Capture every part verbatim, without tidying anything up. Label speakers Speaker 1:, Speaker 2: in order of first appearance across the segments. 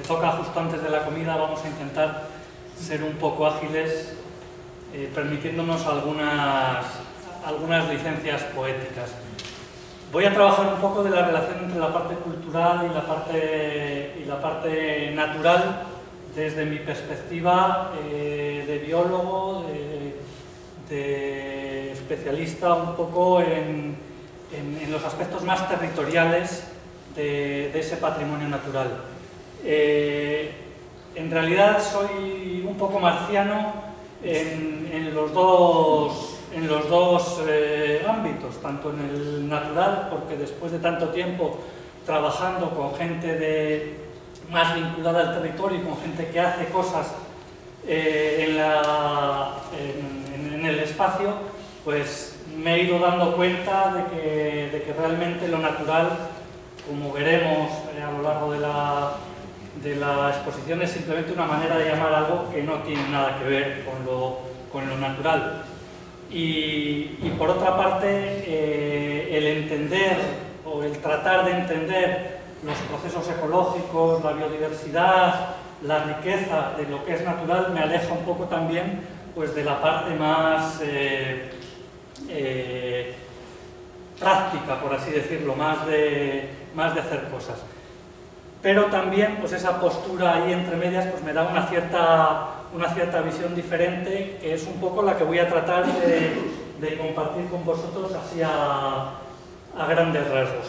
Speaker 1: toca justo antes de la comida, vamos a intentar ser un poco ágiles, eh, permitiéndonos algunas, algunas licencias poéticas. Voy a trabajar un poco de la relación entre la parte cultural y la parte, y la parte natural desde mi perspectiva eh, de biólogo, de, de especialista un poco en, en, en los aspectos más territoriales de, de ese patrimonio natural. Eh, en realidad soy un poco marciano en, en los dos en los dos eh, ámbitos, tanto en el natural, porque después de tanto tiempo trabajando con gente de, más vinculada al territorio y con gente que hace cosas eh, en, la, en, en el espacio, pues me he ido dando cuenta de que, de que realmente lo natural, como veremos eh, a lo largo de la, de la exposición, es simplemente una manera de llamar algo que no tiene nada que ver con lo, con lo natural. Y, y por otra parte, eh, el entender o el tratar de entender los procesos ecológicos, la biodiversidad, la riqueza de lo que es natural, me aleja un poco también pues, de la parte más eh, eh, práctica, por así decirlo, más de, más de hacer cosas. Pero también pues, esa postura ahí entre medias pues, me da una cierta... una cierta visión diferente, que es un poco la que voy a tratar de, de compartir con vosotros así a, a grandes rasgos.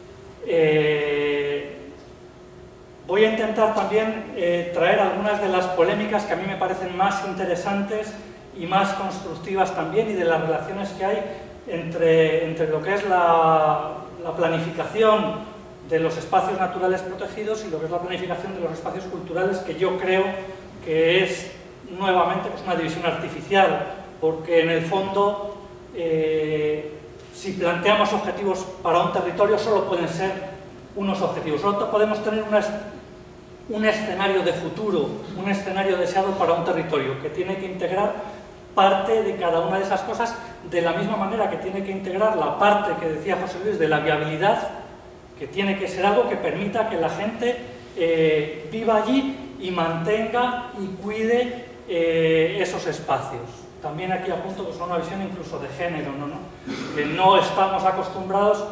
Speaker 1: Eh, voy a intentar también eh, traer algunas de las polémicas que a mí me parecen más interesantes y más constructivas también, y de las relaciones que hay entre, entre lo que es la, la planificación de los espacios naturales protegidos y lo que es la planificación de los espacios culturales, que yo creo que es nuevamente pues, una división artificial, porque en el fondo, eh, si planteamos objetivos para un territorio, solo pueden ser unos objetivos, solo podemos tener una, un escenario de futuro, un escenario deseado para un territorio, que tiene que integrar parte de cada una de esas cosas, de la misma manera que tiene que integrar la parte que decía José Luis de la viabilidad, que tiene que ser algo que permita que la gente eh, viva allí y mantenga y cuide eh, esos espacios. También aquí apunto que es una visión incluso de género, ¿no? ¿no? Que no estamos acostumbrados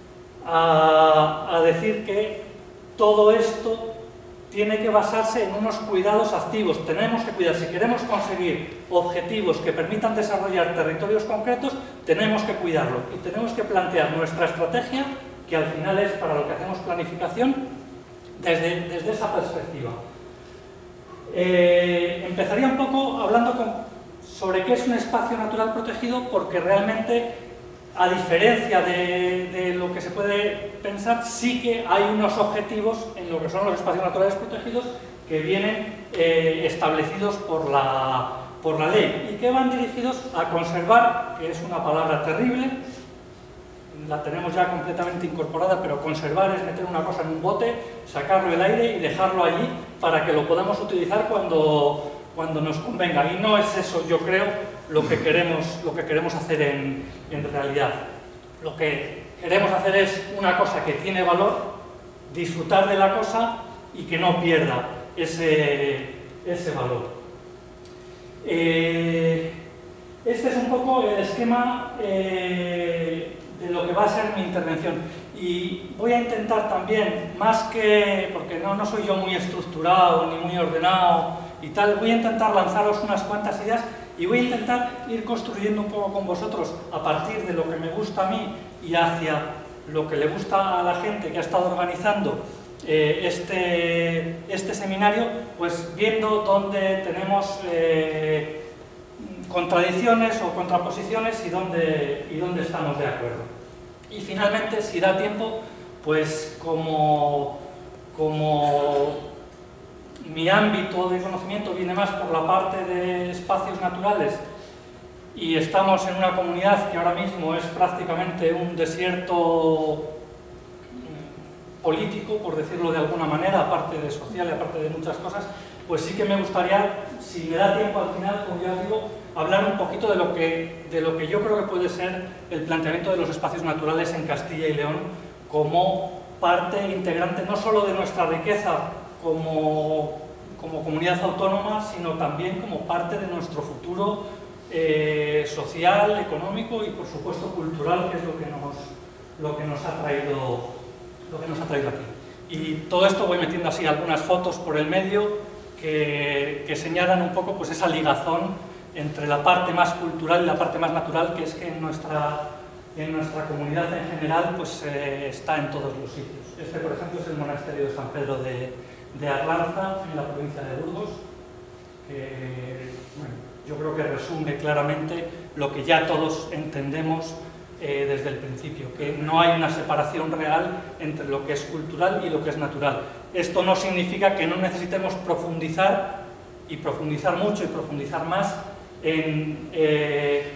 Speaker 1: a, a decir que todo esto tiene que basarse en unos cuidados activos. Tenemos que cuidar, si queremos conseguir objetivos que permitan desarrollar territorios concretos, tenemos que cuidarlo y tenemos que plantear nuestra estrategia, que al final es para lo que hacemos planificación, desde, desde esa perspectiva. Eh, empezaría un poco hablando con, sobre qué es un espacio natural protegido, porque realmente, a diferencia de, de lo que se puede pensar, sí que hay unos objetivos en lo que son los espacios naturales protegidos que vienen eh, establecidos por la, por la ley y que van dirigidos a conservar, que es una palabra terrible, la tenemos ya completamente incorporada, pero conservar es meter una cosa en un bote, sacarlo del aire y dejarlo allí para que lo podamos utilizar cuando, cuando nos convenga. Y no es eso, yo creo, lo que queremos, lo que queremos hacer en, en realidad. Lo que queremos hacer es una cosa que tiene valor, disfrutar de la cosa y que no pierda ese, ese valor. Eh, este es un poco el esquema eh, de lo que va a ser mi intervención, y voy a intentar también, más que, porque no, no soy yo muy estructurado ni muy ordenado y tal, voy a intentar lanzaros unas cuantas ideas y voy a intentar ir construyendo un poco con vosotros a partir de lo que me gusta a mí y hacia lo que le gusta a la gente que ha estado organizando eh, este, este seminario, pues viendo dónde tenemos eh, contradicciones o contraposiciones y dónde, y dónde estamos de acuerdo. Y finalmente, si da tiempo, pues como, como mi ámbito de conocimiento viene más por la parte de espacios naturales y estamos en una comunidad que ahora mismo es prácticamente un desierto político, por decirlo de alguna manera, aparte de social y aparte de muchas cosas, pues sí que me gustaría, si me da tiempo al final, como ya digo, hablar un poquito de lo que, de lo que yo creo que puede ser el planteamiento de los espacios naturales en Castilla y León como parte integrante no solo de nuestra riqueza como, como comunidad autónoma, sino también como parte de nuestro futuro eh, social, económico y por supuesto cultural, que es lo que nos, lo que nos ha traído, lo que nos ha traído aquí. Y todo esto voy metiendo así algunas fotos por el medio que, que señalan un poco pues, esa ligazón entre la parte más cultural y la parte más natural, que es que en nuestra, en nuestra comunidad en general pues, eh, está en todos los sitios. Este, por ejemplo, es el monasterio de San Pedro de, de Arlanza, en la provincia de Burgos, que bueno, yo creo que resume claramente lo que ya todos entendemos eh, desde el principio, que no hay una separación real entre lo que es cultural y lo que es natural. Esto no significa que no necesitemos profundizar, y profundizar mucho y profundizar más, en eh,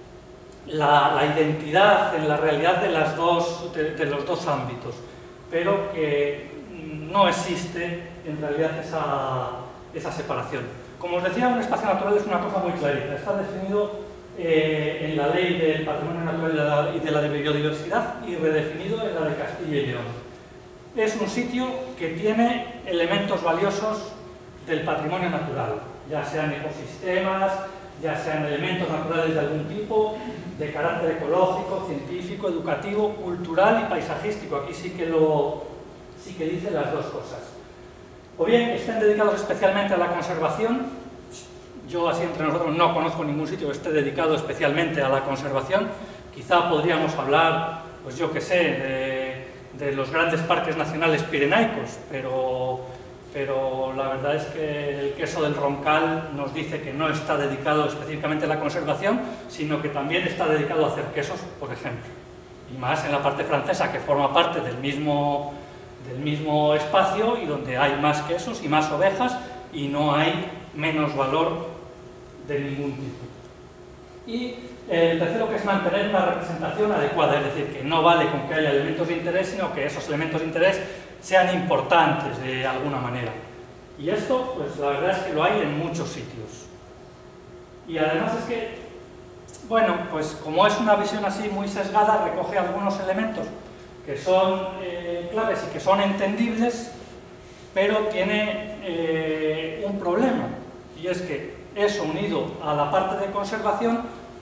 Speaker 1: la, la identidad, en la realidad de, las dos, de, de los dos ámbitos, pero que no existe en realidad esa, esa separación. Como os decía, un espacio natural es una cosa muy clarita, está definido eh, en la Ley del Patrimonio Natural y de la de Biodiversidad y redefinido en la de Castilla y León. Es un sitio que tiene elementos valiosos del patrimonio natural, ya sean ecosistemas, ya sean elementos naturales de algún tipo, de carácter ecológico, científico, educativo, cultural y paisajístico. Aquí sí que, lo, sí que dice las dos cosas. O bien estén dedicados especialmente a la conservación. Yo, así entre nosotros, no conozco ningún sitio que esté dedicado especialmente a la conservación. Quizá podríamos hablar, pues yo qué sé, de, de los grandes parques nacionales pirenaicos, pero... pero la verdad es que el queso del Roncal nos dice que no está dedicado específicamente a la conservación, sino que también está dedicado a hacer quesos, por ejemplo. Y más en la parte francesa, que forma parte del mismo, del mismo espacio y donde hay más quesos y más ovejas y no hay menos valor de ningún tipo. Y el tercero, que es mantener una representación adecuada, es decir, que no vale con que haya elementos de interés, sino que esos elementos de interés sean importantes de alguna manera. Y esto, pues la verdad es que lo hay en muchos sitios. Y además es que, bueno, pues como es una visión así muy sesgada, recoge algunos elementos que son eh, claves y que son entendibles, pero tiene eh, un problema, y es que eso unido a la parte de conservación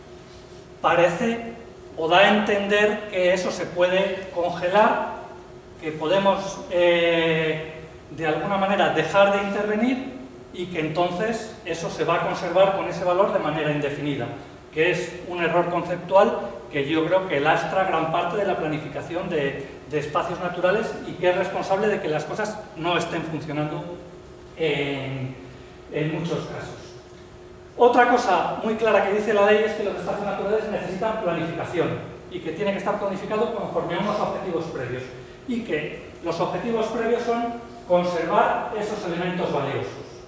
Speaker 1: parece o da a entender que eso se puede congelar, que podemos eh, de alguna manera dejar de intervenir y que entonces eso se va a conservar con ese valor de manera indefinida, que es un error conceptual que yo creo que lastra gran parte de la planificación de, de espacios naturales y que es responsable de que las cosas no estén funcionando en, en muchos casos. Otra cosa muy clara que dice la ley es que los espacios naturales necesitan planificación y que tiene que estar planificado conforme a unos objetivos previos, y que los objetivos previos son conservar esos elementos valiosos.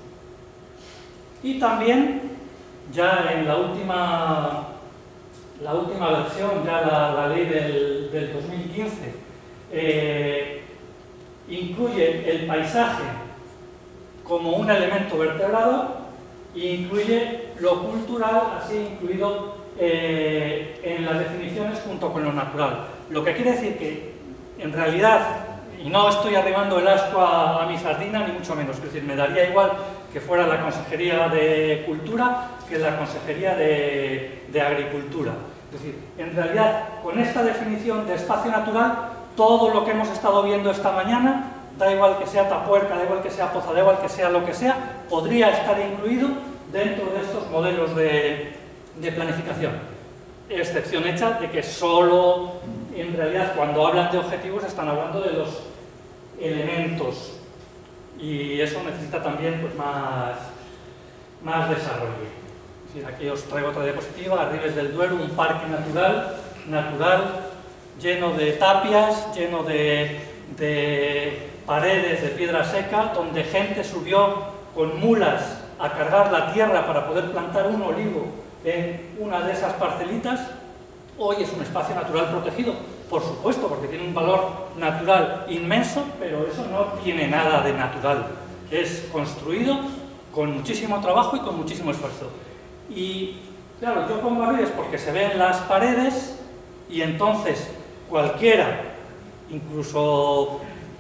Speaker 1: Y también, ya en la última, la última versión, ya la, la ley del, del dos mil quince, eh, incluye el paisaje como un elemento vertebrado e incluye lo cultural, así incluido eh, en las definiciones junto con lo natural. Lo que quiere decir que, en realidad, y no estoy arrimando el asco a, a mi sardina, ni mucho menos, es decir, me daría igual que fuera la Consejería de Cultura que la Consejería de, de Agricultura. Es decir, en realidad, con esta definición de espacio natural, todo lo que hemos estado viendo esta mañana, da igual que sea Tapuerca, da igual que sea Poza, da igual que sea lo que sea, podría estar incluido dentro de estos modelos de, de planificación. Excepción hecha de que solo, en realidad, cuando hablan de objetivos, están hablando de los elementos, y eso necesita también pues, más, más desarrollo. Es decir, aquí os traigo otra diapositiva, Arribes del Duero, un parque natural, natural, lleno de tapias, lleno de, de paredes de piedra seca, donde gente subió con mulas a cargar la tierra para poder plantar un olivo en una de esas parcelitas. Hoy es un espacio natural protegido, por supuesto, porque tiene un valor natural inmenso, pero eso no tiene nada de natural. Es construido con muchísimo trabajo y con muchísimo esfuerzo. Y claro, yo pongo Arribes porque se ven las paredes y entonces cualquiera, incluso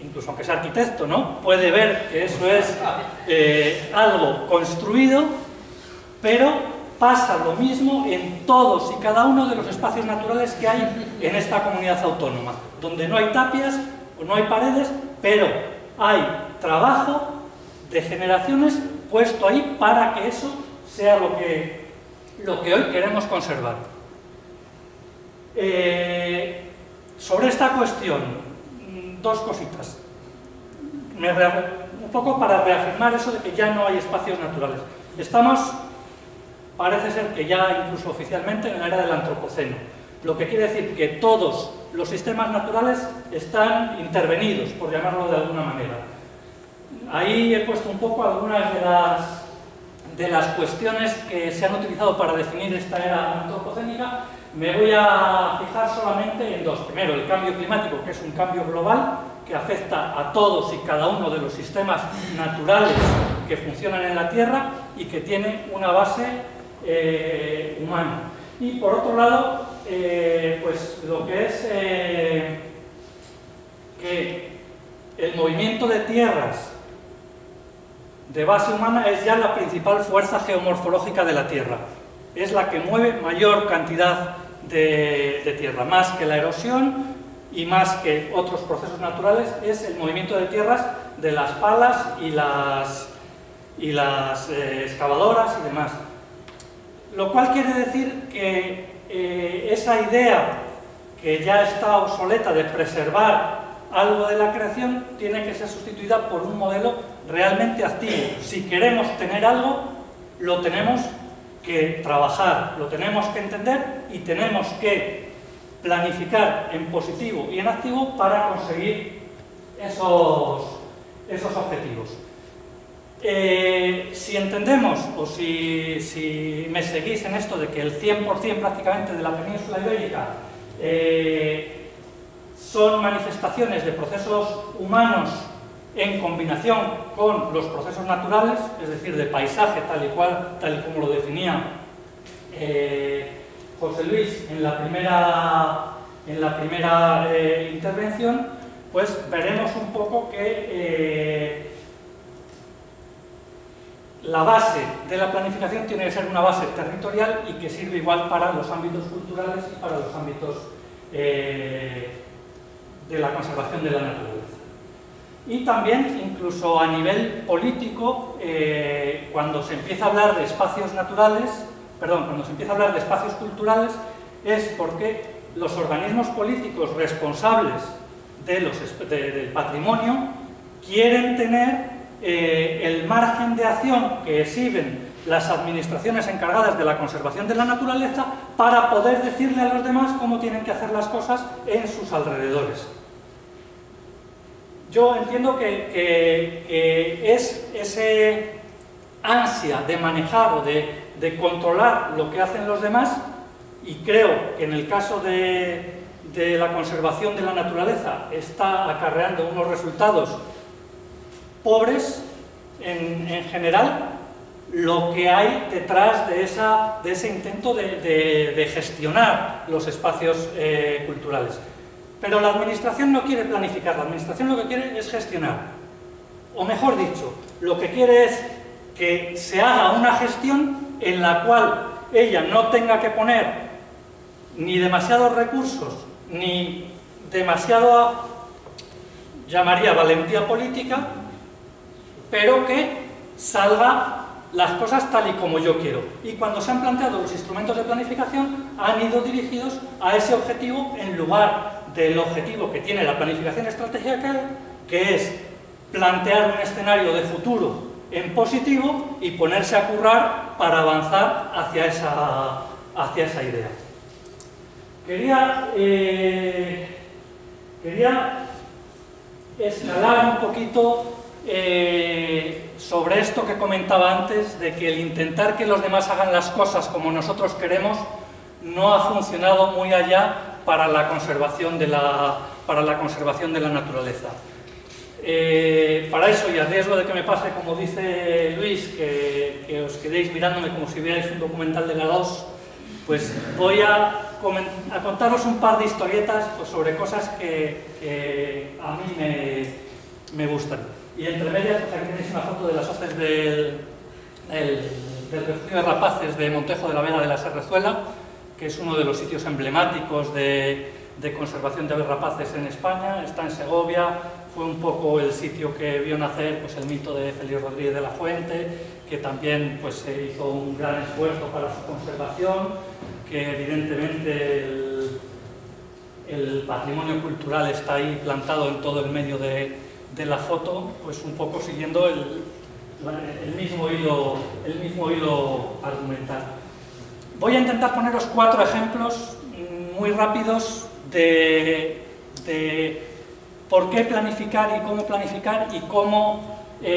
Speaker 1: incluso aunque sea arquitecto, ¿no?, puede ver que eso es eh, algo construido, pero pasa lo mismo en todos y cada uno de los espacios naturales que hay en esta comunidad autónoma, donde no hay tapias o no hay paredes, pero hay trabajo de generaciones puesto ahí para que eso sea lo que, lo que hoy queremos conservar. Eh, sobre esta cuestión, dos cositas. Me un poco para reafirmar eso de que ya no hay espacios naturales. Estamos, parece ser que ya incluso oficialmente, en la era del antropoceno, lo que quiere decir que todos los sistemas naturales están intervenidos, por llamarlo de alguna manera. Ahí he puesto un poco algunas de las, de las cuestiones que se han utilizado para definir esta era antropocénica. Me voy a fijar solamente en dos. Primero, el cambio climático, que es un cambio global que afecta a todos y cada uno de los sistemas naturales que funcionan en la Tierra y que tiene una base eh, humana. Y por otro lado, eh, pues lo que es eh, que el movimiento de tierras de base humana es ya la principal fuerza geomorfológica de la Tierra. Es la que mueve mayor cantidad de, de tierra, más que la erosión y más que otros procesos naturales, es el movimiento de tierras de las palas y las, y las eh, excavadoras y demás. Lo cual quiere decir que eh, esa idea que ya está obsoleta de preservar algo de la creación tiene que ser sustituida por un modelo realmente activo. Si queremos tener algo, lo tenemos que trabajar, lo tenemos que entender y tenemos que planificar en positivo y en activo para conseguir esos, esos objetivos. Eh, si entendemos, o si, si me seguís en esto de que el cien por cien prácticamente de la península ibérica eh, son manifestaciones de procesos humanos en combinación con los procesos naturales, es decir, de paisaje tal y cual, tal y como lo definía eh, José Luis en la primera, en la primera eh, intervención, pues veremos un poco que eh, la base de la planificación tiene que ser una base territorial y que sirve igual para los ámbitos culturales y para los ámbitos eh, de la conservación de la naturaleza. Y también, incluso a nivel político, eh, cuando se empieza a hablar de espacios naturales, perdón, cuando se empieza a hablar de espacios culturales, es porque los organismos políticos responsables de los, de, del patrimonio quieren tener eh, el margen de acción que exhiben las administraciones encargadas de la conservación de la naturaleza para poder decirle a los demás cómo tienen que hacer las cosas en sus alrededores. Yo entiendo que, que, que es ese ansia de manejar o de, de controlar lo que hacen los demás, y creo que en el caso de, de la conservación de la naturaleza está acarreando unos resultados pobres en, en general, lo que hay detrás de, esa, de ese intento de, de, de gestionar los espacios eh, culturales. Pero la administración no quiere planificar, la administración lo que quiere es gestionar. O mejor dicho, lo que quiere es que se haga una gestión en la cual ella no tenga que poner ni demasiados recursos, ni demasiado, llamaría valentía política, pero que salga las cosas tal y como yo quiero. Y cuando se han planteado los instrumentos de planificación, han ido dirigidos a ese objetivo en lugar del objetivo que tiene la planificación estratégica, que es plantear un escenario de futuro en positivo y ponerse a currar para avanzar hacia esa, hacia esa idea. Quería, eh, quería escalar un poquito eh, sobre esto que comentaba antes, de que el intentar que los demás hagan las cosas como nosotros queremos no ha funcionado muy allá para la conservación de la, para la, conservación de la naturaleza. Eh, para eso, y a riesgo de que me pase, como dice Luis, que, que os quedéis mirándome como si vierais un documental de la dos, pues voy a, a contaros un par de historietas pues, sobre cosas que, que a mí me, me gustan. Y entre medias, pues aquí tenéis una foto de las hoces del, del, del refugio de rapaces de Montejo de la Vega de la Serrezuela, que es uno de los sitios emblemáticos de, de conservación de aves rapaces en España. Está en Segovia, fue un poco el sitio que vio nacer pues, el mito de Félix Rodríguez de la Fuente, que también pues, se hizo un gran esfuerzo para su conservación, que evidentemente el, el patrimonio cultural está ahí plantado en todo el medio de, de la foto, pues un poco siguiendo el, el, mismo hilo, el mismo hilo argumental. Voy a intentar poneros cuatro ejemplos muy rápidos de, de por qué planificar y cómo planificar y cómo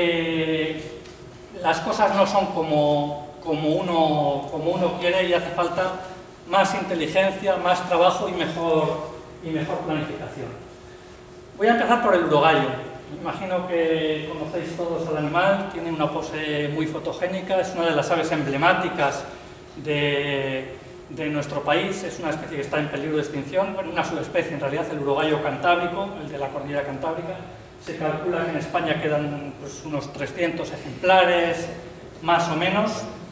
Speaker 1: eh, las cosas no son como, como, uno, como uno quiere y hace falta más inteligencia, más trabajo y mejor, y mejor planificación. Voy a empezar por el urogallo. Me imagino que conocéis todos al animal, tiene una pose muy fotogénica, es una de las aves emblemáticas de, de nuestro país, es una especie que está en peligro de extinción, bueno, una subespecie en realidad, el urogallo cantábrico, el de la cordillera cantábrica. Se calcula que en España quedan pues, unos trescientos ejemplares, más o menos,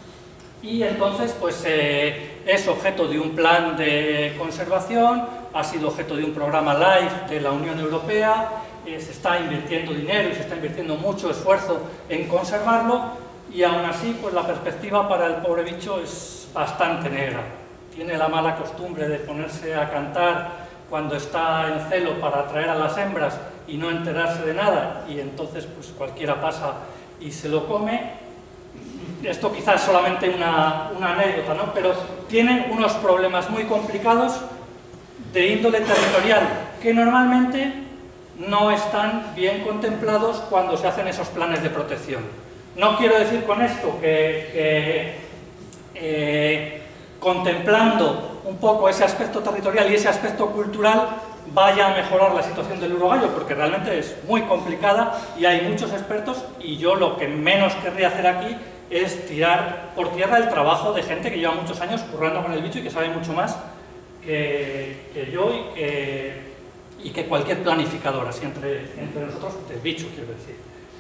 Speaker 1: y entonces pues, eh, es objeto de un plan de conservación, ha sido objeto de un programa LIFE de la Unión Europea, eh, se está invirtiendo dinero y se está invirtiendo mucho esfuerzo en conservarlo, y aún así pues, la perspectiva para el pobre bicho es bastante negra. Tiene la mala costumbre de ponerse a cantar cuando está en celo para atraer a las hembras y no enterarse de nada, y entonces pues cualquiera pasa y se lo come. Esto quizás es solamente una, una anécdota, ¿no? Pero tienen unos problemas muy complicados de índole territorial que normalmente no están bien contemplados cuando se hacen esos planes de protección. No quiero decir con esto que, que eh, contemplando un poco ese aspecto territorial y ese aspecto cultural vaya a mejorar la situación del urogallo, porque realmente es muy complicada y hay muchos expertos, y yo lo que menos querría hacer aquí es tirar por tierra el trabajo de gente que lleva muchos años currando con el bicho y que sabe mucho más que, que yo y que, y que cualquier planificador, así entre, entre nosotros, del bicho, quiero decir.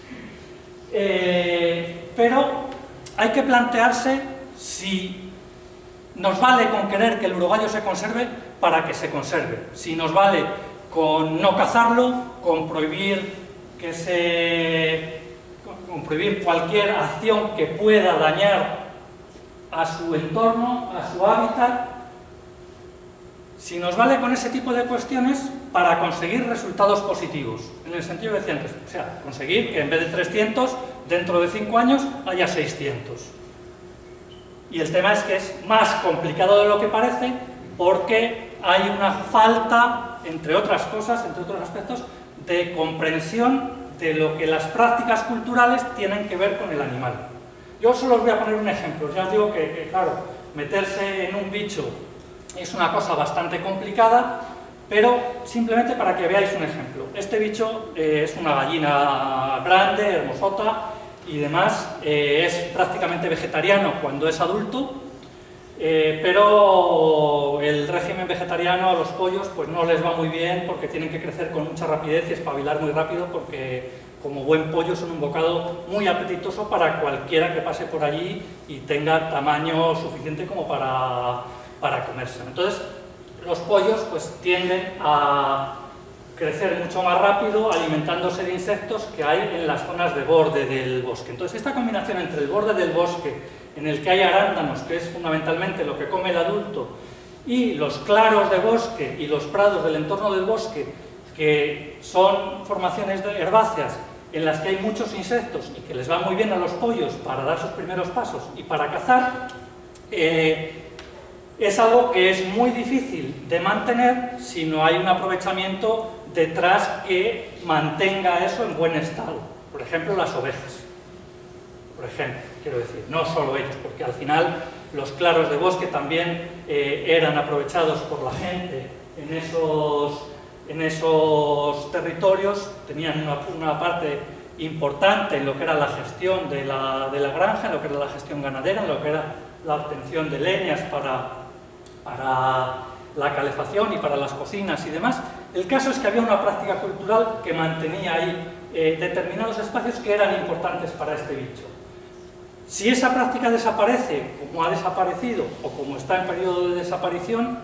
Speaker 1: Eh, pero hay que plantearse si nos vale con querer que el urogallo se conserve para que se conserve, si nos vale con no cazarlo, con prohibir que se... con prohibir cualquier acción que pueda dañar a su entorno, a su hábitat, si nos vale con ese tipo de cuestiones para conseguir resultados positivos, en el sentido que decía antes, o sea, conseguir que en vez de trescientos, dentro de cinco años haya seiscientos. Y el tema es que es más complicado de lo que parece, porque hay una falta, entre otras cosas, entre otros aspectos, de comprensión de lo que las prácticas culturales tienen que ver con el animal. Yo solo os voy a poner un ejemplo. Ya os digo que, que claro, meterse en un bicho es una cosa bastante complicada, pero simplemente para que veáis un ejemplo. Este bicho eh, es una gallina grande, hermosota y demás, eh, es prácticamente vegetariano cuando es adulto, eh, pero el régimen vegetariano a los pollos pues no les va muy bien, porque tienen que crecer con mucha rapidez y espabilar muy rápido, porque como buen pollo son un bocado muy apetitoso para cualquiera que pase por allí y tenga tamaño suficiente como para, para comerse. Entonces los pollos pues tienden a crecer mucho más rápido alimentándose de insectos que hay en las zonas de borde del bosque. Entonces esta combinación entre el borde del bosque, en el que hay arándanos, que es fundamentalmente lo que come el adulto, y los claros de bosque y los prados del entorno del bosque, que son formaciones herbáceas en las que hay muchos insectos y que les va muy bien a los pollos para dar sus primeros pasos y para cazar, eh, es algo que es muy difícil de mantener si no hay un aprovechamiento detrás que mantenga eso en buen estado. Por ejemplo, las ovejas. Por ejemplo, quiero decir, no solo ellos, porque al final los claros de bosque también eh, eran aprovechados por la gente en esos, en esos territorios, tenían una, una parte importante en lo que era la gestión de la, de la granja, en lo que era la gestión ganadera, en lo que era la obtención de leñas para, para la calefacción y para las cocinas y demás. El caso es que había una práctica cultural que mantenía ahí eh, determinados espacios que eran importantes para este bicho. Si esa práctica desaparece, como ha desaparecido o como está en periodo de desaparición,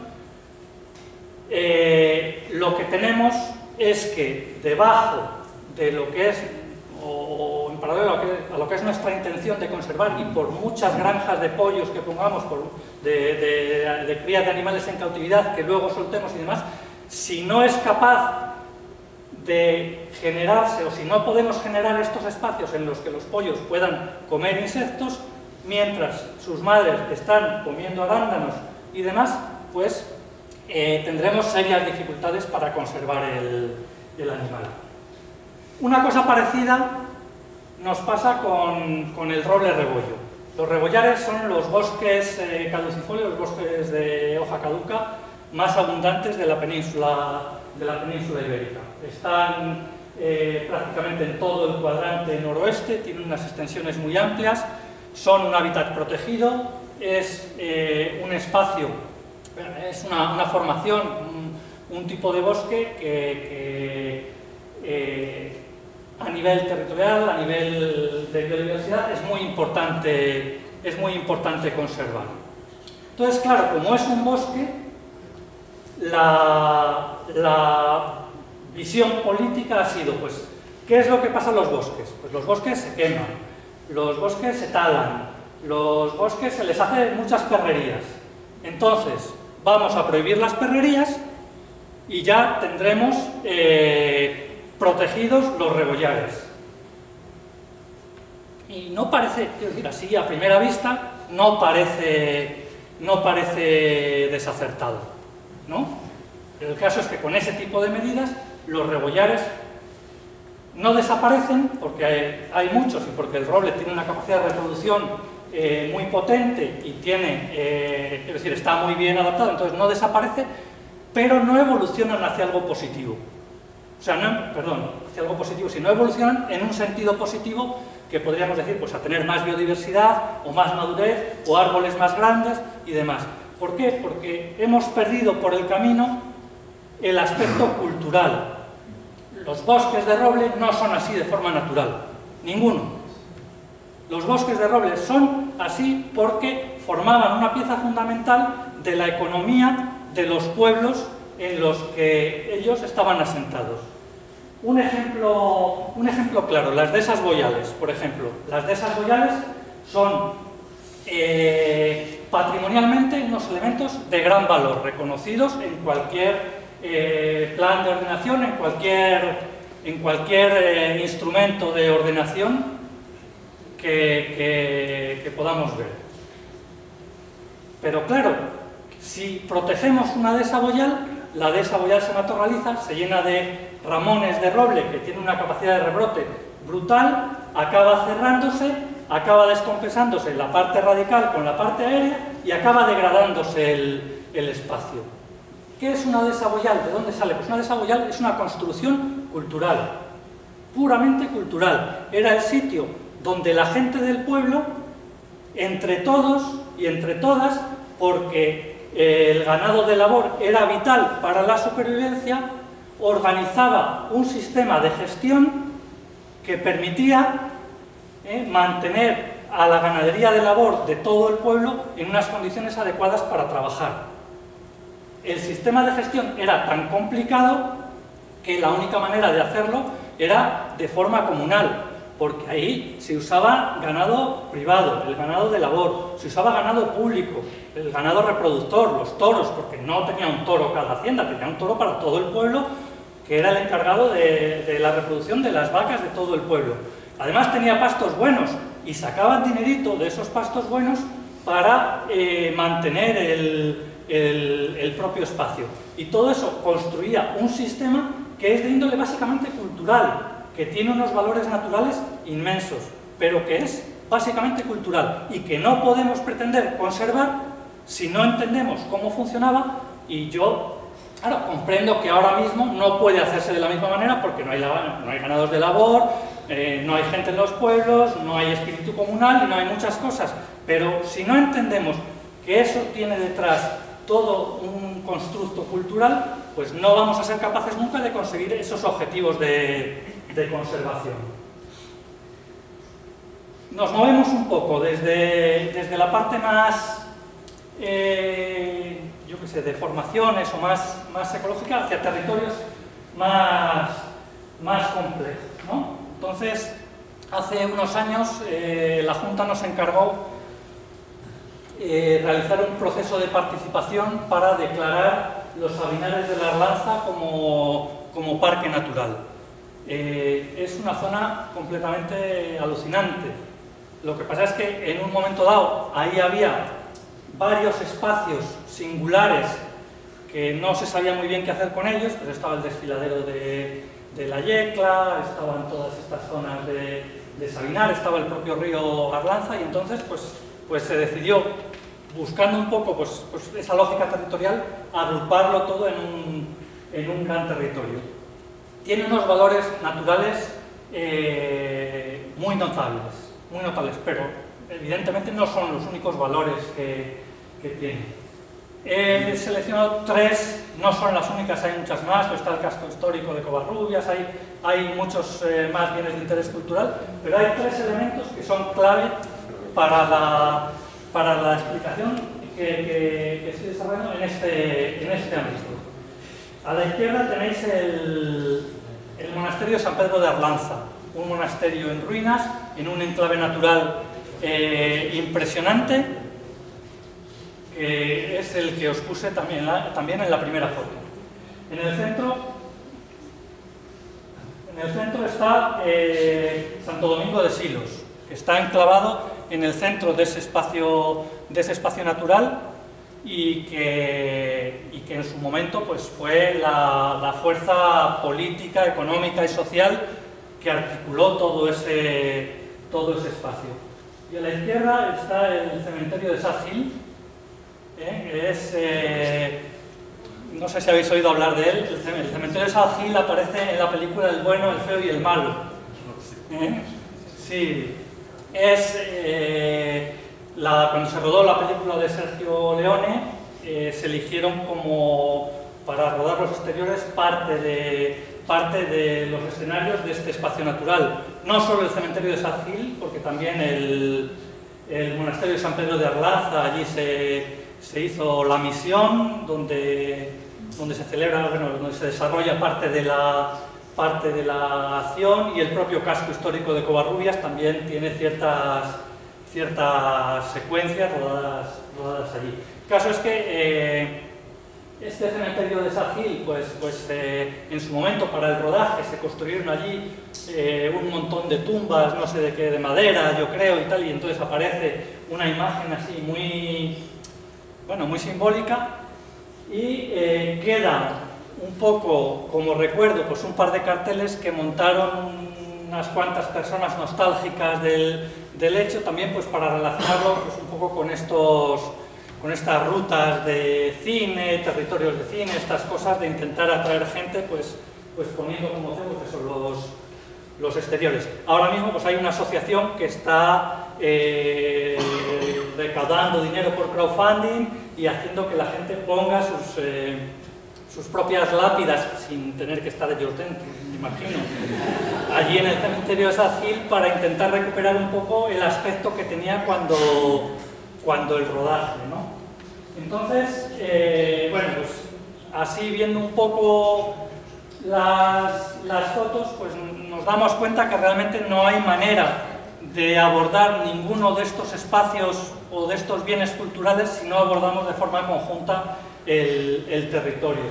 Speaker 1: eh, lo que tenemos es que debajo de lo que es, o, o en paralelo a lo, que, a lo que es nuestra intención de conservar, y por muchas granjas de pollos que pongamos, por, de, de, de crías de animales en cautividad que luego soltemos y demás, si no es capaz de generarse, o si no podemos generar estos espacios en los que los pollos puedan comer insectos, mientras sus madres están comiendo arándanos y demás, pues eh, tendremos serias dificultades para conservar el, el animal. Una cosa parecida nos pasa con, con el roble rebollo. Los rebollares son los bosques eh, caducifolios, los bosques de hoja caduca más abundantes de la península, de la península ibérica. Están eh, prácticamente en todo el cuadrante noroeste, tienen unas extensiones muy amplias, son un hábitat protegido, es eh, un espacio, es una, una formación, un, un tipo de bosque que, que eh, a nivel territorial, a nivel de biodiversidad, es muy importante, es muy importante conservar. Entonces, claro, como es un bosque, la, la visión política ha sido, pues, ¿qué es lo que pasa en los bosques? Pues los bosques se queman, los bosques se talan, los bosques se les hace muchas perrerías. Entonces, vamos a prohibir las perrerías y ya tendremos eh, protegidos los rebollares. Y no parece, quiero decir, así a primera vista, no parece, no parece desacertado, ¿no? El caso es que con ese tipo de medidas los rebollares no desaparecen, porque hay, hay muchos y porque el roble tiene una capacidad de reproducción eh, muy potente y tiene, eh, es decir, está muy bien adaptado, entonces no desaparece, pero no evolucionan hacia algo positivo. O sea, no, perdón, hacia algo positivo, sino evolucionan en un sentido positivo que podríamos decir, pues a tener más biodiversidad o más madurez o árboles más grandes y demás. ¿Por qué? Porque hemos perdido por el camino el aspecto cultural. Los bosques de roble no son así de forma natural, ninguno. Los bosques de roble son así porque formaban una pieza fundamental de la economía de los pueblos en los que ellos estaban asentados. Un ejemplo, un ejemplo claro, las dehesas boyales, por ejemplo. Las dehesas boyales son eh, patrimonialmente unos elementos de gran valor, reconocidos en cualquier eh, plan de ordenación, en cualquier, en cualquier eh, instrumento de ordenación que, que, que podamos ver. Pero claro, si protegemos una dehesa boyal, la dehesa boyal se matorraliza, se llena de ramones de roble que tiene una capacidad de rebrote brutal, acaba cerrándose, acaba descompensándose la parte radical con la parte aérea y acaba degradándose el, el espacio. ¿Qué es una dehesa boyal? ¿De dónde sale? Pues una dehesa boyal es una construcción cultural, puramente cultural. Era el sitio donde la gente del pueblo, entre todos y entre todas, porque el ganado de labor era vital para la supervivencia, organizaba un sistema de gestión que permitía eh, mantener a la ganadería de labor de todo el pueblo en unas condiciones adecuadas para trabajar. El sistema de gestión era tan complicado que la única manera de hacerlo era de forma comunal, porque ahí se usaba ganado privado, el ganado de labor, se usaba ganado público, el ganado reproductor, los toros, porque no tenía un toro cada hacienda, tenía un toro para todo el pueblo, que era el encargado de, de la reproducción de las vacas de todo el pueblo. Además tenía pastos buenos y sacaban dinerito de esos pastos buenos para eh, mantener el, el, el propio espacio. Y todo eso construía un sistema que es de índole básicamente cultural, que tiene unos valores naturales inmensos, pero que es básicamente cultural y que no podemos pretender conservar si no entendemos cómo funcionaba. Y yo, claro, comprendo que ahora mismo no puede hacerse de la misma manera porque no hay, no hay ganados de labor, eh, no hay gente en los pueblos, no hay espíritu comunal y no hay muchas cosas, pero si no entendemos que eso tiene detrás todo un constructo cultural, pues no vamos a ser capaces nunca de conseguir esos objetivos de, de conservación. Nos movemos un poco desde, desde la parte más, eh, yo qué sé, de formaciones o más, más ecológica hacia territorios más, más complejos, ¿no? Entonces, hace unos años eh, la Junta nos encargó eh, realizar un proceso de participación para declarar los Sabinares de la Arlanza como, como parque natural. Eh, es una zona completamente alucinante. Lo que pasa es que en un momento dado ahí había varios espacios singulares que no se sabía muy bien qué hacer con ellos, pues estaba el desfiladero de, de la Yecla, estaban todas estas zonas de, de Sabinar, estaba el propio río Arlanza, y entonces pues, pues se decidió, buscando un poco pues, pues esa lógica territorial, agruparlo todo en un, en un gran territorio. Tiene unos valores naturales eh, muy notables, muy notables, pero evidentemente no son los únicos valores que, que tiene. He seleccionado tres, no son las únicas, hay muchas más, pues está el casco histórico de Covarrubias, hay, hay muchos eh, más bienes de interés cultural, pero hay tres elementos que son clave para la, para la explicación que, que, que estoy desarrollando en este, en este ámbito. A la izquierda tenéis el, el monasterio de San Pedro de Arlanza, un monasterio en ruinas, en un enclave natural eh, impresionante, que es el que os puse también, la, también en la primera foto. En el centro, en el centro está eh, Santo Domingo de Silos, que está enclavado en el centro de ese espacio, de ese espacio natural y que, y que en su momento pues, fue la, la fuerza política, económica y social que articuló todo ese, todo ese espacio. Y a la izquierda está el cementerio de Sad Hill, ¿eh? Es, eh, no sé si habéis oído hablar de él, el cementerio de Sad Hill aparece en la película El bueno, el feo y el malo. ¿Eh? Sí, es, eh, la, cuando se rodó la película de Sergio Leone, eh, se eligieron como, para rodar los exteriores, parte de, parte de los escenarios de este espacio natural. No solo el cementerio de Sad Hill, porque también el, el monasterio de San Pedro de Arlanza, allí se... se hizo la misión donde, donde se celebra, bueno, donde se desarrolla parte de, la, parte de la acción, y el propio casco histórico de Covarrubias también tiene ciertas, ciertas secuencias rodadas, rodadas allí. El caso es que eh, este cementerio de Sad Hill, pues, pues eh, en su momento para el rodaje se construyeron allí eh, un montón de tumbas, no sé de qué, de madera, yo creo, y tal, y entonces aparece una imagen así muy... bueno, muy simbólica, y eh, queda un poco como recuerdo pues un par de carteles que montaron unas cuantas personas nostálgicas del, del hecho, también pues para relacionarlo pues un poco con estos, con estas rutas de cine, territorios de cine, estas cosas de intentar atraer gente pues, pues poniendo como hacemos eso, los, los exteriores. Ahora mismo pues hay una asociación que está eh, recaudando dinero por crowdfunding y haciendo que la gente ponga sus, eh, sus propias lápidas, sin tener que estar ellos dentro, me imagino, allí en el cementerio de Sad Hill, para intentar recuperar un poco el aspecto que tenía cuando, cuando el rodaje, ¿no? Entonces, eh, bueno, pues así viendo un poco las, las fotos, pues nos damos cuenta que realmente no hay manera de abordar ninguno de estos espacios o de estos bienes culturales si no abordamos de forma conjunta el, el territorio.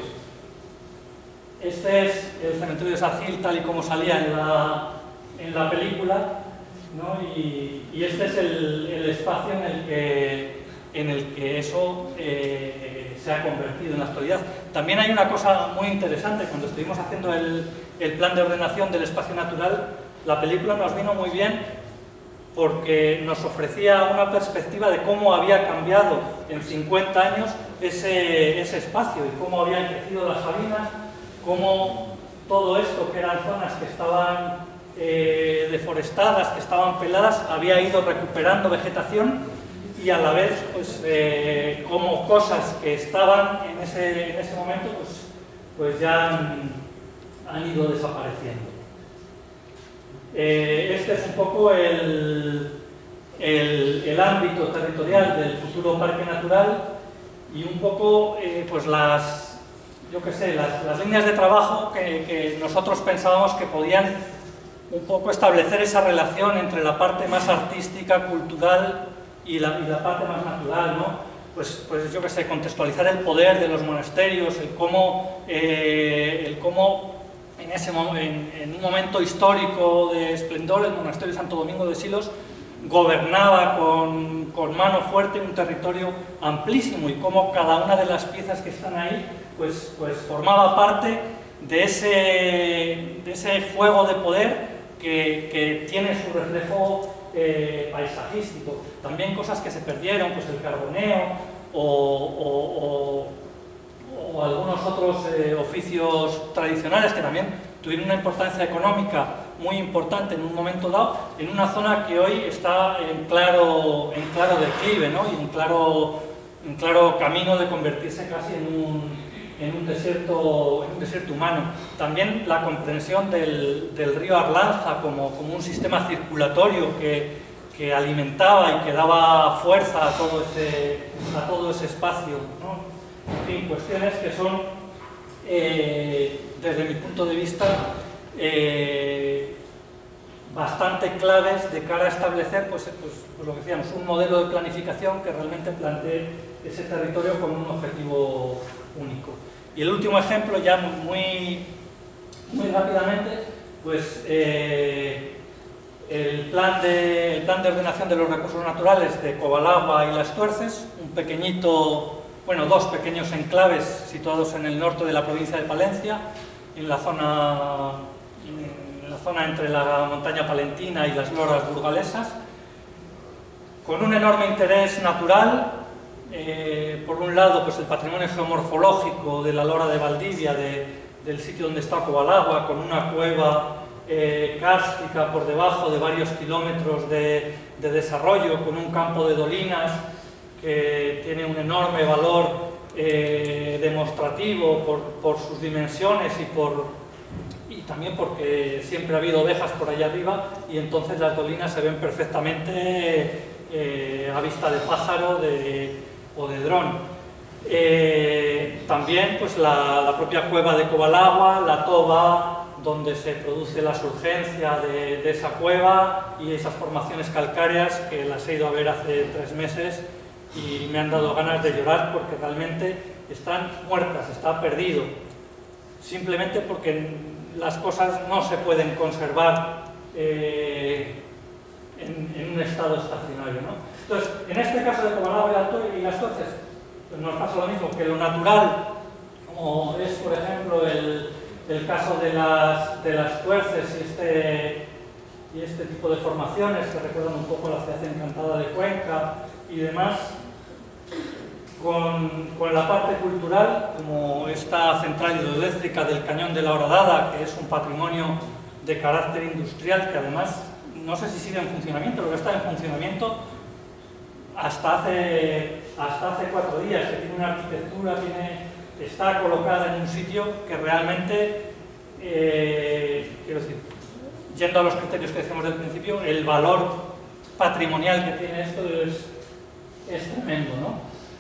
Speaker 1: Este es el cementerio de Sad Hill tal y como salía en la, en la película, ¿no? y, y este es el, el espacio en el que, en el que eso eh, se ha convertido en la actualidad. También hay una cosa muy interesante: cuando estuvimos haciendo el, el plan de ordenación del espacio natural, la película nos vino muy bien porque nos ofrecía una perspectiva de cómo había cambiado en cincuenta años ese, ese espacio y cómo habían crecido las sabinas, cómo todo esto, que eran zonas que estaban eh, deforestadas, que estaban peladas, había ido recuperando vegetación, y a la vez pues, eh, cómo cosas que estaban en ese, en ese momento pues, pues ya han, han ido desapareciendo. Eh, este es un poco el, el, el ámbito territorial del futuro parque natural y un poco eh, pues las, yo qué sé, las, las líneas de trabajo que, que nosotros pensábamos que podían un poco establecer esa relación entre la parte más artística, cultural y la, y la parte más natural, ¿no? Pues, pues yo qué sé, contextualizar el poder de los monasterios, el cómo, eh, el cómo en, ese, en, en un momento histórico de esplendor el monasterio de Santo Domingo de Silos gobernaba con, con mano fuerte un territorio amplísimo y cómo cada una de las piezas que están ahí pues, pues formaba parte de ese, de ese juego de poder que, que tiene su reflejo eh, paisajístico. También cosas que se perdieron, pues el carboneo o, o, o, o algunos otros eh, oficios tradicionales que también tuvieron una importancia económica muy importante en un momento dado, en una zona que hoy está en claro, en claro declive, ¿no? Y en claro, en claro camino de convertirse casi en un en un desierto, en un desierto humano. También la comprensión del, del río Arlanza como, como un sistema circulatorio que, que alimentaba y que daba fuerza a todo ese, a todo ese espacio, ¿no? En fin, cuestiones que son, eh, desde mi punto de vista, eh, bastante claves de cara a establecer, pues, pues, pues lo que decíamos, un modelo de planificación que realmente plantee ese territorio como un objetivo único. Y el último ejemplo, ya muy, muy rápidamente, pues eh, el, plan de, el plan de ordenación de los recursos naturales de Covalagua y Las Tuerces, un pequeñito, bueno, dos pequeños enclaves situados en el norte de la provincia de Palencia, en la zona, en la zona entre la montaña palentina y las loras burgalesas, con un enorme interés natural. Eh, por un lado, pues el patrimonio geomorfológico de la Lora de Valdivia, de, del sitio donde está Covalagua, con una cueva eh, kárstica por debajo de varios kilómetros de, de desarrollo, con un campo de dolinas que tiene un enorme valor eh, demostrativo por, por sus dimensiones y, por, y también porque siempre ha habido ovejas por allá arriba y entonces las dolinas se ven perfectamente eh, a vista de pájaro, de o de dron. Eh, también pues la, la propia cueva de Covalagua, la toba donde se produce la surgencia de, de esa cueva y esas formaciones calcáreas que las he ido a ver hace tres meses y me han dado ganas de llorar porque realmente están muertas, está perdido, simplemente porque las cosas no se pueden conservar eh, en, en un estado estacionario, ¿no? Entonces, en este caso de Covalagua y Las Tuerces, pues nos pasa lo mismo, que lo natural, como es, por ejemplo, el, el caso de las, de las Tuerces y este, y este tipo de formaciones que recuerdan un poco la ciudad encantada de Cuenca y demás, con, con la parte cultural, como esta central hidroeléctrica del Cañón de la Horadada, que es un patrimonio de carácter industrial que además, no sé si sigue en funcionamiento, lo que está en funcionamiento hasta hace, hasta hace cuatro días, que tiene una arquitectura, tiene, está colocada en un sitio que realmente, eh, quiero decir, yendo a los criterios que decíamos del principio, el valor patrimonial que tiene esto es, es tremendo, ¿no?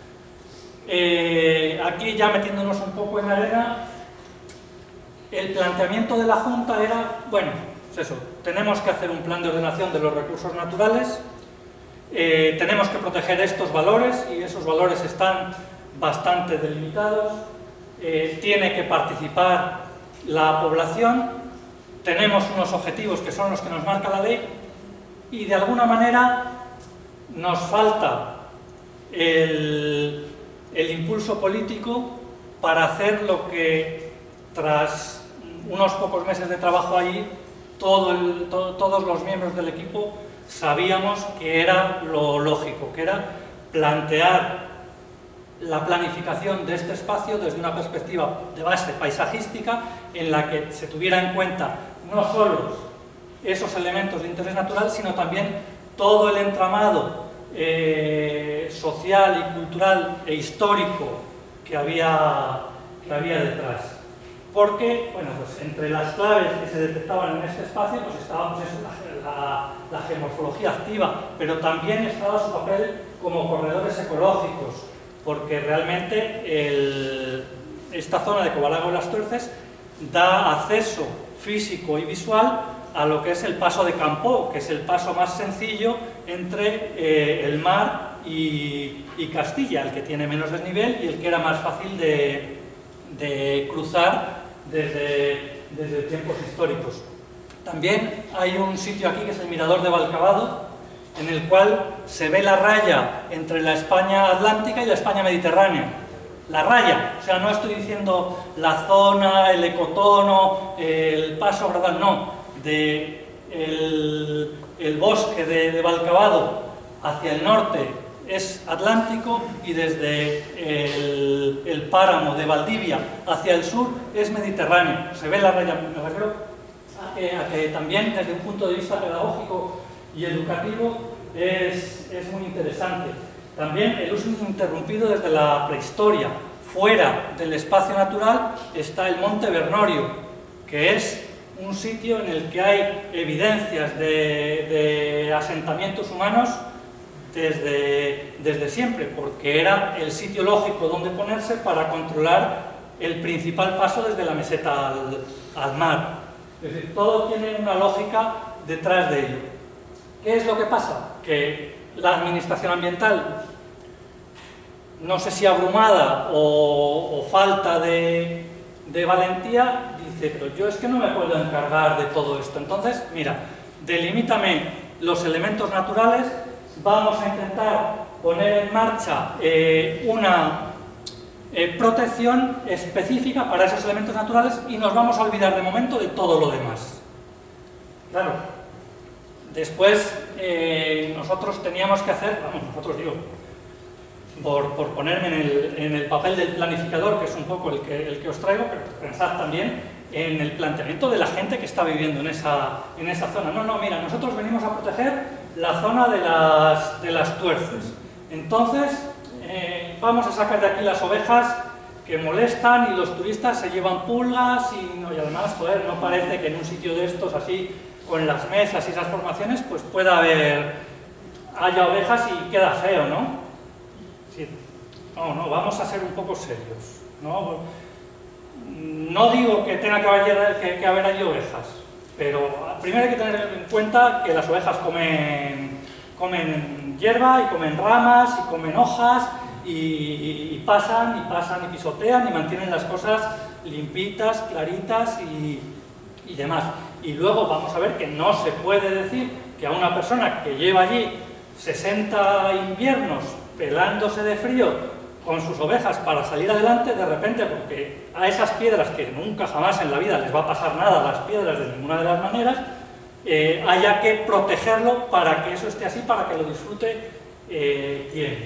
Speaker 1: Eh, aquí ya metiéndonos un poco en la arena, el planteamiento de la Junta era, bueno, pues eso, tenemos que hacer un plan de ordenación de los recursos naturales. Eh, tenemos que proteger estos valores y esos valores están bastante delimitados, eh, tiene que participar la población, tenemos unos objetivos que son los que nos marca la ley y de alguna manera nos falta el, el impulso político para hacer lo que tras unos pocos meses de trabajo allí todo el, to, todos los miembros del equipo sabíamos que era lo lógico, que era plantear la planificación de este espacio desde una perspectiva de base paisajística en la que se tuviera en cuenta no solo esos elementos de interés natural, sino también todo el entramado eh, social y cultural e histórico que había, que había detrás. porque, bueno, pues entre las claves que se detectaban en este espacio, pues estaba pues, eso, la, la, la geomorfología activa, pero también estaba su papel como corredores ecológicos, porque realmente el, esta zona de Covalago y Las Tuerces da acceso físico y visual a lo que es el paso de Campoo, que es el paso más sencillo entre eh, el mar y, y Castilla, el que tiene menos desnivel y el que era más fácil de, de cruzar desde, desde tiempos históricos. También hay un sitio aquí que es el Mirador de Valcavado, en el cual se ve la raya entre la España atlántica y la España mediterránea. La raya, o sea, no estoy diciendo la zona, el ecotono, el paso gradal, no, de el, el bosque de, de Valcavado hacia el norte es atlántico y desde el, el páramo de Valdivia hacia el sur es mediterráneo. Se ve la raya, me refiero a que, a que también desde un punto de vista pedagógico y educativo es, es muy interesante. También el uso ininterrumpido desde la prehistoria. Fuera del espacio natural está el Monte Bernorio, que es un sitio en el que hay evidencias de, de asentamientos humanos desde, desde siempre, porque era el sitio lógico donde ponerse para controlar el principal paso desde la meseta al, al mar. Es decir, todo tiene una lógica detrás de ello. ¿Qué es lo que pasa? Que la administración ambiental, no sé si abrumada o, o falta de, de valentía, dice, pero yo es que no me puedo encargar de todo esto. Entonces, mira, delimítame los elementos naturales, vamos a intentar poner en marcha eh, una eh, protección específica para esos elementos naturales y nos vamos a olvidar de momento de todo lo demás. Claro, después eh, nosotros teníamos que hacer, vamos, nosotros digo, Por, por ponerme en el, en el papel del planificador, que es un poco el que, el que os traigo, pero pensad también en el planteamiento de la gente que está viviendo en esa, en esa zona. No, no, mira, nosotros venimos a proteger la zona de las, de las Tuerces. Entonces, eh, vamos a sacar de aquí las ovejas que molestan y los turistas se llevan pulgas y, no, y además, joder, no parece que en un sitio de estos, así, con las mesas y esas formaciones, pues pueda haber, haya ovejas y queda feo, ¿no? No, no, vamos a ser un poco serios, ¿no? No digo que tenga que haber, que, que haber allí ovejas, pero primero hay que tener en cuenta que las ovejas comen, comen hierba y comen ramas y comen hojas y, y, y pasan y pasan y pisotean y mantienen las cosas limpitas, claritas y, y demás. Y luego vamos a ver que no se puede decir que a una persona que lleva allí sesenta inviernos pelándose de frío con sus ovejas para salir adelante, de repente, porque a esas piedras que nunca jamás en la vida les va a pasar nada a las piedras de ninguna de las maneras, eh, haya que protegerlo para que eso esté así, para que lo disfrute eh, quien.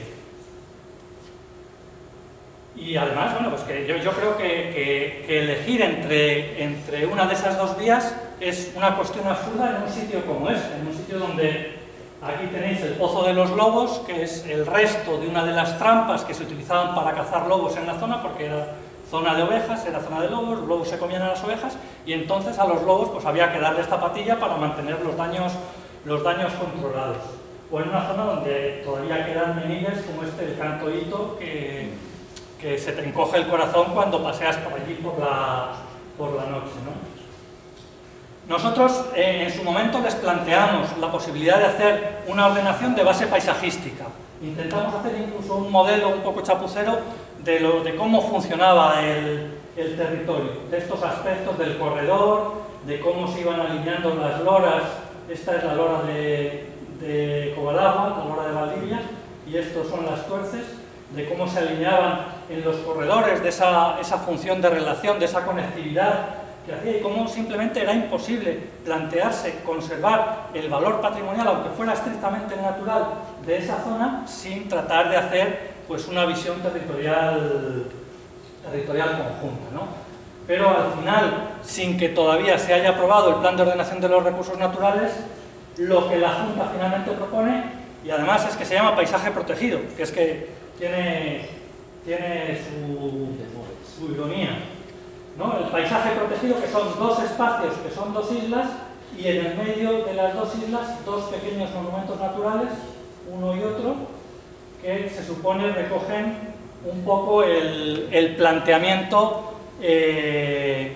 Speaker 1: Y además, bueno, pues que yo, yo creo que, que, que elegir entre, entre una de esas dos vías es una cuestión absurda en un sitio como este, en un sitio donde aquí tenéis el Pozo de los Lobos, que es el resto de una de las trampas que se utilizaban para cazar lobos en la zona, porque era zona de ovejas, era zona de lobos, los lobos se comían a las ovejas, y entonces a los lobos pues había que darle esta patilla para mantener los daños, los daños controlados. O en una zona donde todavía quedan meniles como este, el Canto Hito, que, que se te encoge el corazón cuando paseas por allí por la, por la noche, ¿no? Nosotros eh, en su momento les planteamos la posibilidad de hacer una ordenación de base paisajística. Intentamos hacer incluso un modelo un poco chapucero de, lo, de cómo funcionaba el, el territorio, de estos aspectos del corredor, de cómo se iban alineando las loras. Esta es la lora de, de Cobalagua, la lora de Valdivia, y estos son las Tuerces, de cómo se alineaban en los corredores, de esa, esa función de relación, de esa conectividad que hacía, y cómo simplemente era imposible plantearse conservar el valor patrimonial, aunque fuera estrictamente natural, de esa zona, sin tratar de hacer pues una visión territorial, territorial conjunta, ¿no? Pero al final, sin que todavía se haya aprobado el plan de ordenación de los recursos naturales, lo que la Junta finalmente propone, y además es que se llama paisaje protegido, que es que tiene, tiene su, su ironía. ¿no? El paisaje protegido, que son dos espacios, que son dos islas, y en el medio de las dos islas, dos pequeños monumentos naturales, uno y otro, que se supone recogen un poco el, el planteamiento eh,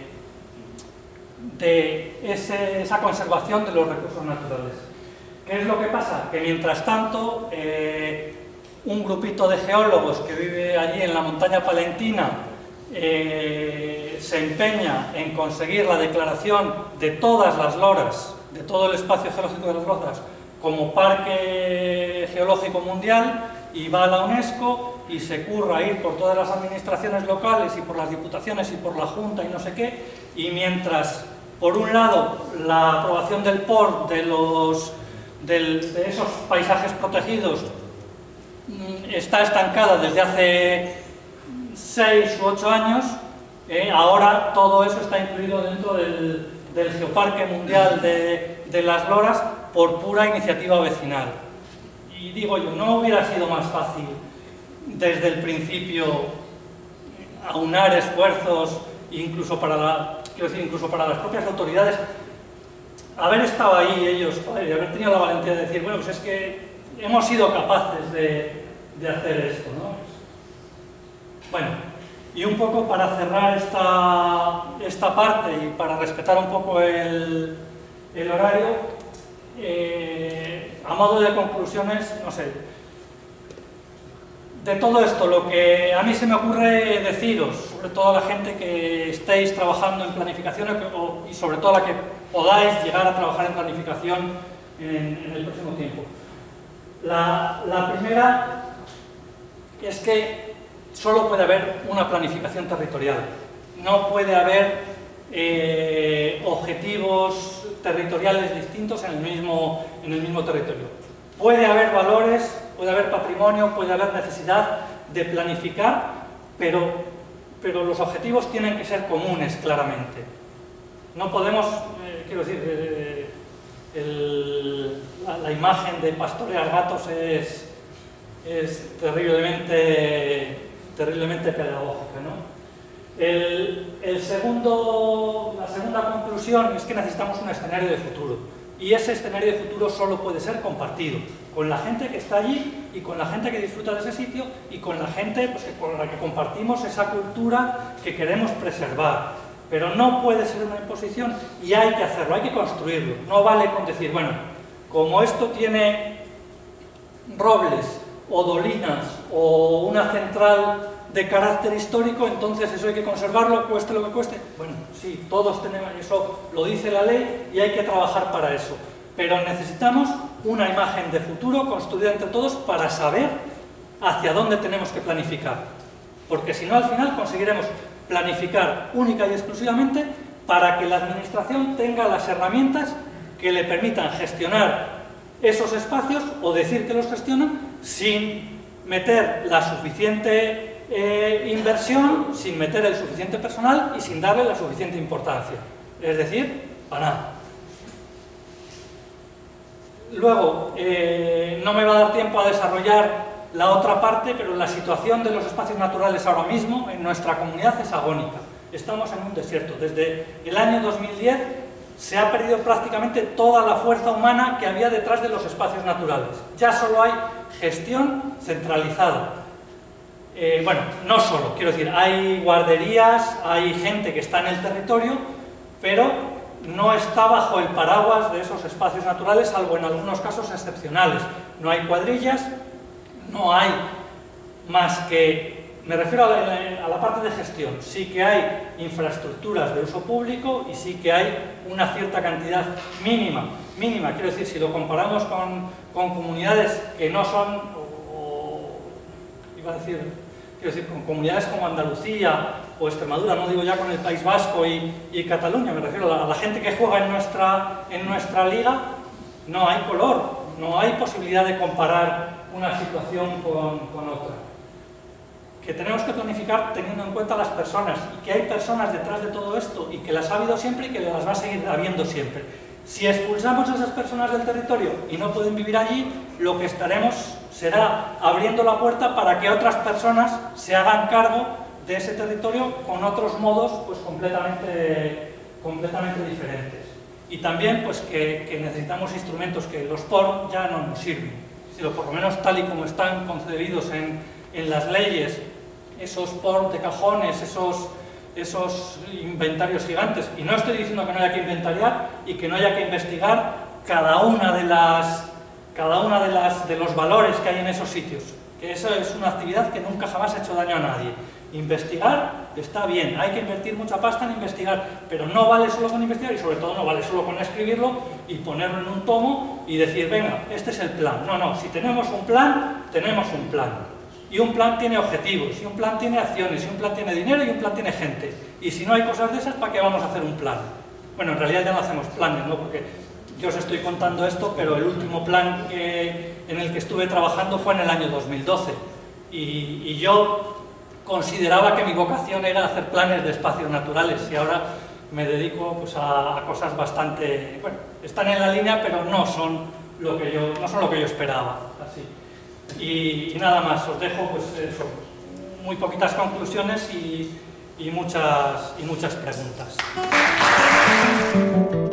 Speaker 1: de ese, esa conservación de los recursos naturales. ¿Qué es lo que pasa? Que mientras tanto, eh, un grupito de geólogos que vive allí en la montaña palentina eh, se empeña en conseguir la declaración de todas las loras, de todo el espacio geológico de las loras, como Parque Geológico Mundial, y va a la UNESCO y se curra ir por todas las administraciones locales y por las diputaciones y por la Junta y no sé qué, y mientras, por un lado, la aprobación del P O R de, los, del, de esos paisajes protegidos está estancada desde hace seis u ocho años, eh, ahora todo eso está incluido dentro del, del Geoparque Mundial de, de las Loras por pura iniciativa vecinal. Y digo yo, ¿no hubiera sido más fácil desde el principio aunar esfuerzos, incluso para, la, quiero decir, incluso para las propias autoridades, haber estado ahí ellos, joder, y haber tenido la valentía de decir, bueno, pues es que hemos sido capaces de, de hacer esto, ¿no? Bueno, y un poco para cerrar esta, esta parte y para respetar un poco el, el horario, eh, a modo de conclusiones, no sé, de todo esto, lo que a mí se me ocurre deciros, sobre todo a la gente que estéis trabajando en planificación y sobre todo a la que podáis llegar a trabajar en planificación en, en el próximo tiempo. La, la primera es que solo puede haber una planificación territorial, no puede haber eh, objetivos territoriales distintos en el, mismo, en el mismo territorio. Puede haber valores, puede haber patrimonio, puede haber necesidad de planificar, pero, pero los objetivos tienen que ser comunes, claramente. No podemos, eh, quiero decir, eh, el, la, la imagen de pastorear gatos es, es terriblemente, terriblemente pedagógica, ¿no? El, el segundo, la segunda conclusión es que necesitamos un escenario de futuro, y ese escenario de futuro solo puede ser compartido con la gente que está allí y con la gente que disfruta de ese sitio y con la gente, pues, con la que compartimos esa cultura que queremos preservar. Pero no puede ser una imposición y hay que hacerlo, hay que construirlo. No vale con decir, bueno, como esto tiene robles o dolinas o una central de carácter histórico, entonces eso hay que conservarlo, cueste lo que cueste. Bueno, sí, todos tenemos, eso lo dice la ley y hay que trabajar para eso. Pero necesitamos una imagen de futuro construida entre todos para saber hacia dónde tenemos que planificar. Porque si no, al final conseguiremos planificar única y exclusivamente para que la administración tenga las herramientas que le permitan gestionar esos espacios o decir que los gestionan sin meter la suficiente Eh, inversión, sin meter el suficiente personal y sin darle la suficiente importancia. Es decir, para nada. Luego, eh, no me va a dar tiempo a desarrollar la otra parte, pero la situación de los espacios naturales ahora mismo en nuestra comunidad es agónica. Estamos en un desierto. Desde el año dos mil diez se ha perdido prácticamente toda la fuerza humana que había detrás de los espacios naturales. Ya solo hay gestión centralizada. Eh, bueno, no solo, quiero decir, hay guarderías, hay gente que está en el territorio, pero no está bajo el paraguas de esos espacios naturales, salvo en algunos casos excepcionales. No hay cuadrillas, no hay más que, me refiero a la, a la parte de gestión, sí que hay infraestructuras de uso público y sí que hay una cierta cantidad mínima, mínima, quiero decir, si lo comparamos con, con comunidades que no son, o, o, iba a decir, quiero decir, con comunidades como Andalucía o Extremadura, no digo ya con el País Vasco y, y Cataluña, me refiero a la, a la gente que juega en nuestra, en nuestra liga, no hay color, no hay posibilidad de comparar una situación con, con otra. Que tenemos que planificar teniendo en cuenta las personas y que hay personas detrás de todo esto y que las ha habido siempre y que las va a seguir habiendo siempre. Si expulsamos a esas personas del territorio y no pueden vivir allí, lo que estaremos será abriendo la puerta para que otras personas se hagan cargo de ese territorio con otros modos pues completamente, completamente diferentes. Y también pues que, que necesitamos instrumentos que los P O R ya no nos sirven, sino por lo menos tal y como están concebidos en, en las leyes, esos P O R de cajones, esos, esos inventarios gigantes. Y no estoy diciendo que no haya que inventariar y que no haya que investigar cada una de las, cada una de las, de los valores que hay en esos sitios, que eso es una actividad que nunca jamás ha hecho daño a nadie. Investigar está bien, hay que invertir mucha pasta en investigar, pero no vale solo con investigar y sobre todo no vale solo con escribirlo y ponerlo en un tomo y decir, venga, este es el plan. No, no, si tenemos un plan, tenemos un plan. Y un plan tiene objetivos, y un plan tiene acciones, y un plan tiene dinero, y un plan tiene gente. Y si no hay cosas de esas, ¿para qué vamos a hacer un plan? Bueno, en realidad ya no hacemos planes, ¿no? Porque yo os estoy contando esto, pero el último plan que, en el que estuve trabajando fue en el año dos mil doce. Y, y yo consideraba que mi vocación era hacer planes de espacios naturales, y ahora me dedico pues, a, a cosas bastante... Bueno, están en la línea, pero no son lo que yo, no son lo que yo esperaba. Así. Y, y nada más, os dejo pues eso, muy poquitas conclusiones y, y, muchas, y muchas preguntas.